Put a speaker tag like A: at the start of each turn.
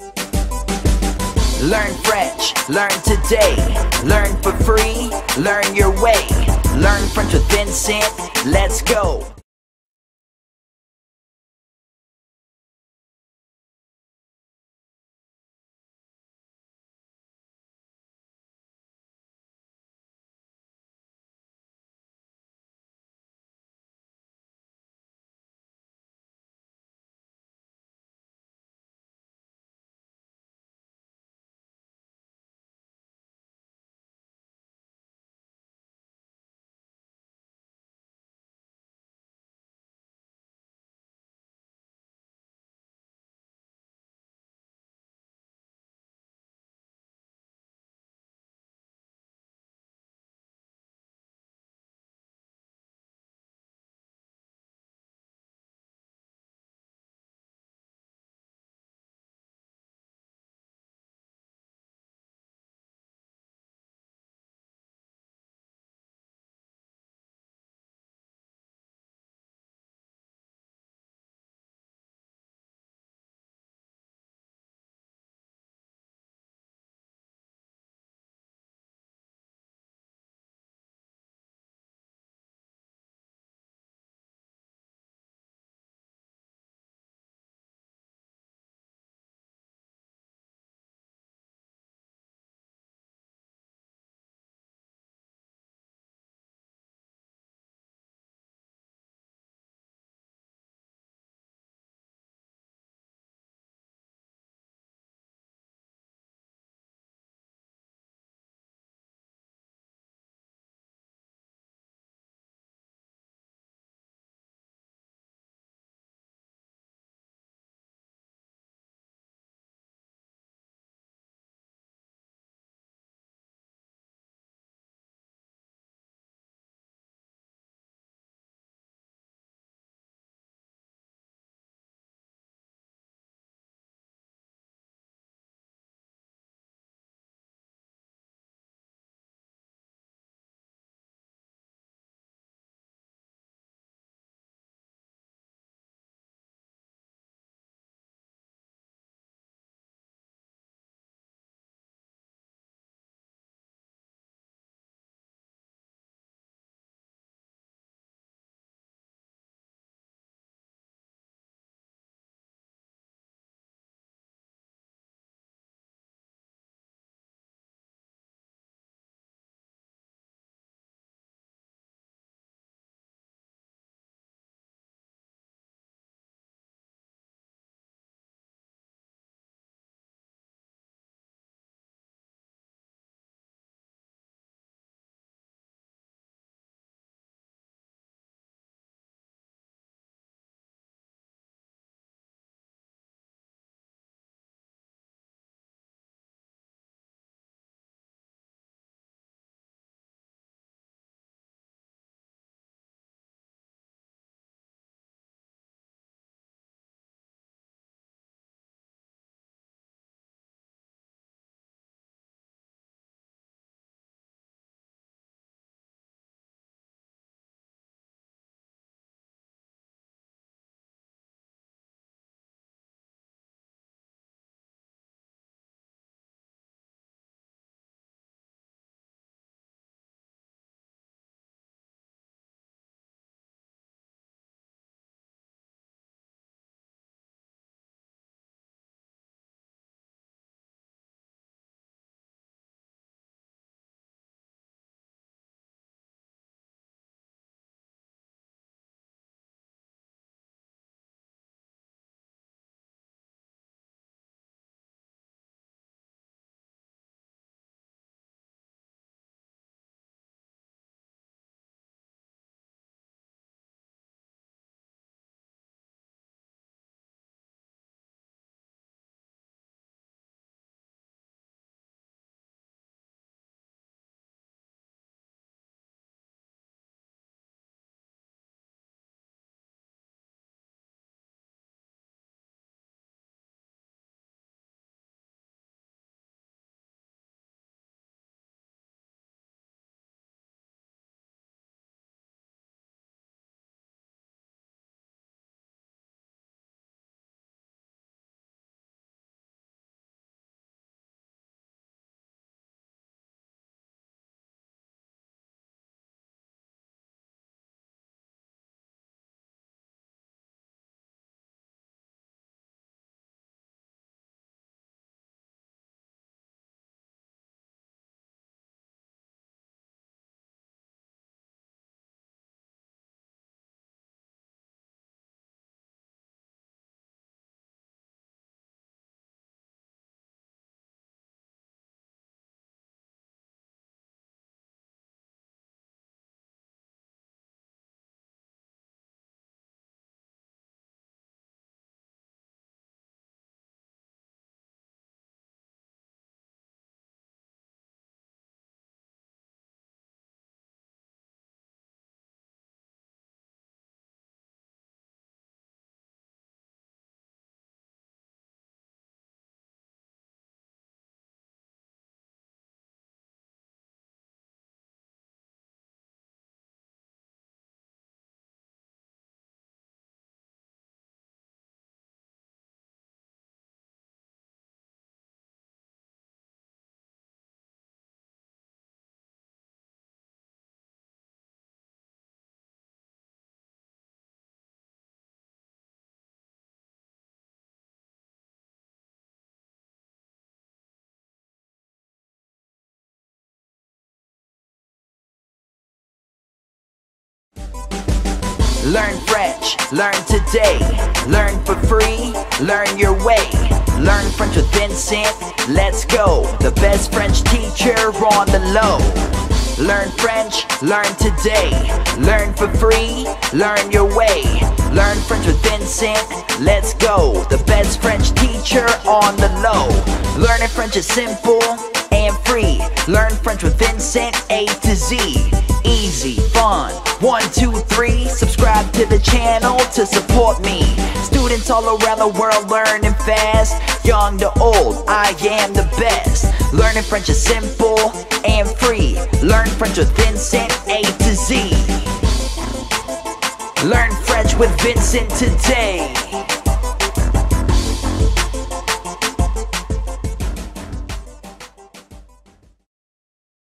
A: Learn French, learn today. Learn for free, learn your way. Learn French with Vincent, let's go. Learn French, learn today. Learn for free, learn your way. Learn French with Vincent, let's go. The best French teacher on the low. Learn French, learn today. Learn for free, learn your way. Learn French with Vincent, let's go. The best French teacher on the low. Learning French is simple and free. Learn French with Vincent, A to Z. Easy, fun, 1, 2, 3. Subscribe to the channel to support me. Students all around the world learning fast. Young to old, I am the best. Learning French is simple and free. Learn French with Vincent, A to Z. Learn French with Vincent today.